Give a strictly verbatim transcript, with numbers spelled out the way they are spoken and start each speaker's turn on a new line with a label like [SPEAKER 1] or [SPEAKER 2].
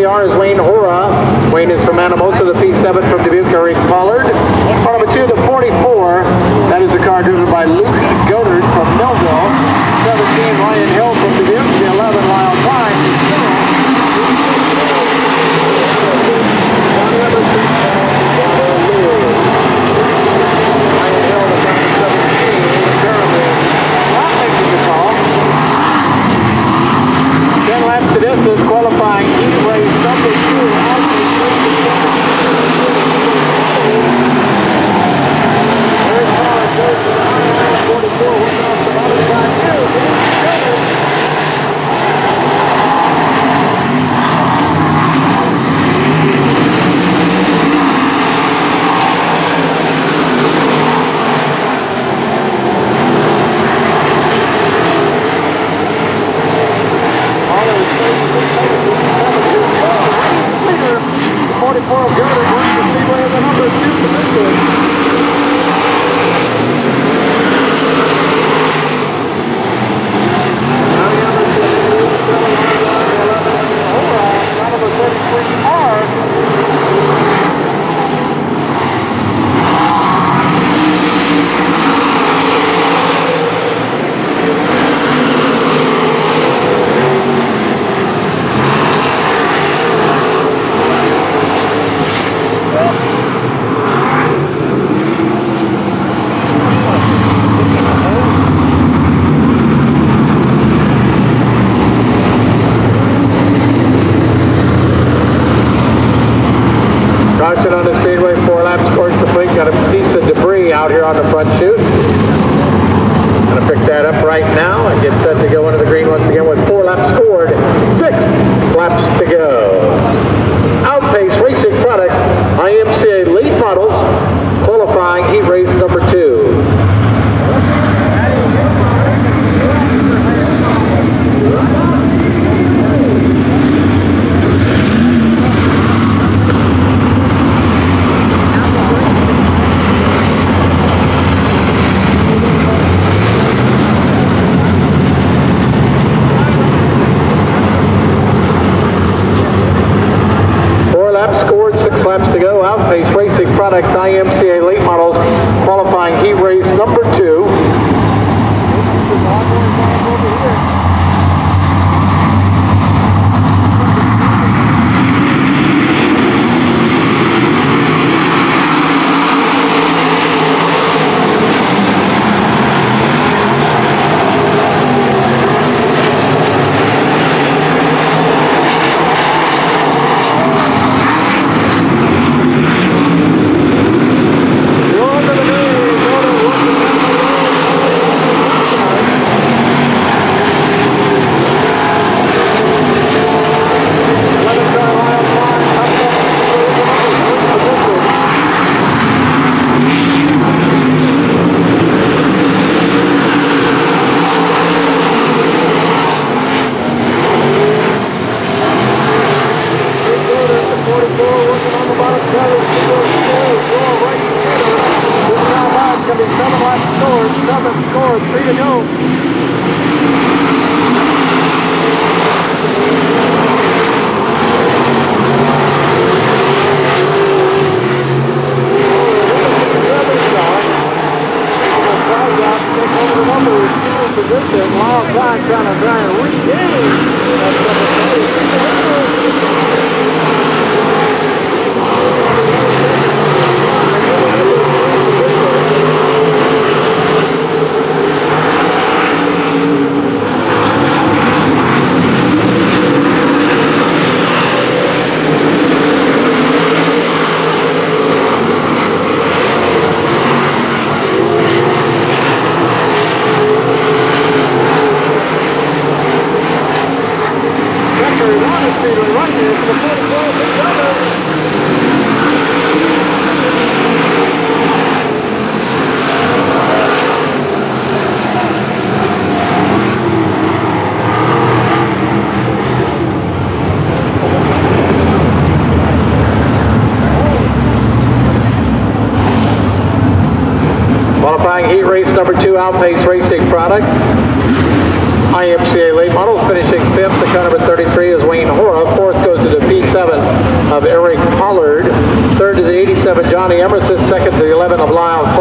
[SPEAKER 1] three R is Wayne Hora. Wayne is from Anamosa. The P seven from Dubuque, Eric Pollard. Car number two, the forty-four. That is the car driven by Luke Godard from Millville. seventeen, Ryan Hill from Dubuque. The eleven, Lyle Klein. Qualifying heat race number two. Very far it goes to the high forty-four. We're off the bottom side here. forty-four Godard wins the speedway in the number two position. Out of the thirty-three R. Caution on the speedway, four laps course complete. Got a piece of debris out here on the front chute. Gonna pick that up right now and get set to go into the green once again with four laps scored. Six laps to go. Outpace Racing Products, I M C A late models, qualifying heat race number two. Scored, six laps to go. Outpace Racing Products, I M C A late models, qualifying heat race number two. Heat race number two, Outpace Racing Products. I M C A late models finishing fifth. The car number thirty-three is Wayne Hora. Fourth goes to the P seven. Eric Pollard. Third to the eighty-seven, Johnny Emerson. Second to the eleven of Lyle